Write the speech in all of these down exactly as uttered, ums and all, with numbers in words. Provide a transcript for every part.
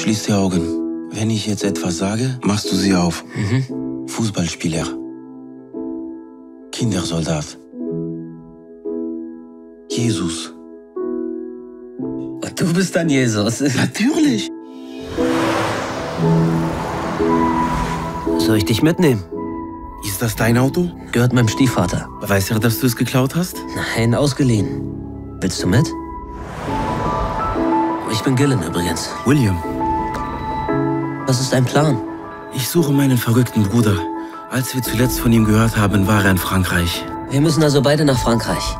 Schließ die Augen. Wenn ich jetzt etwas sage, machst du sie auf. Mhm. Fußballspieler. Kindersoldat. Jesus. Und du bist dann Jesus? Natürlich. Soll ich dich mitnehmen? Ist das dein Auto? Gehört meinem Stiefvater. Weiß er, dass du es geklaut hast? Nein, ausgeliehen. Willst du mit? Ich bin Gillen übrigens. William. Was ist dein Plan? Ich suche meinen verrückten Bruder. Als wir zuletzt von ihm gehört haben, war er in Frankreich. Wir müssen also beide nach Frankreich.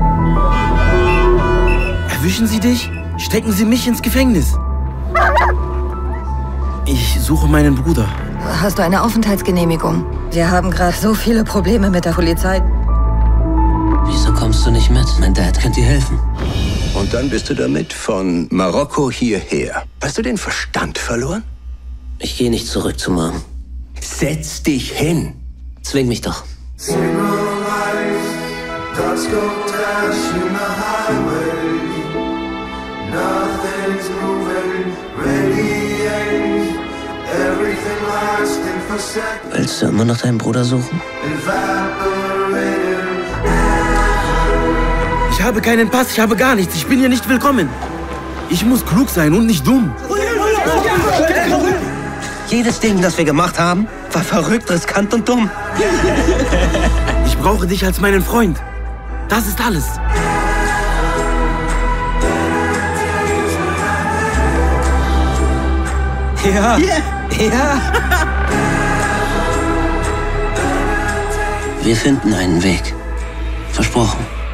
Erwischen Sie dich? Stecken Sie mich ins Gefängnis. Ich suche meinen Bruder. Hast du eine Aufenthaltsgenehmigung? Wir haben gerade so viele Probleme mit der Polizei. Wieso kommst du nicht mit? Mein Dad könnte dir helfen. Und dann bist du damit von Marokko hierher. Hast du den Verstand verloren? Ich gehe nicht zurück zu Mom. Setz dich hin. Zwing mich doch. Willst du immer noch deinen Bruder suchen? Ich habe keinen Pass, ich habe gar nichts. Ich bin hier nicht willkommen. Ich muss klug sein und nicht dumm. Jedes Ding, das wir gemacht haben, war verrückt, riskant und dumm. Ich brauche dich als meinen Freund. Das ist alles. Ja. Yeah. Ja. Wir finden einen Weg. Versprochen.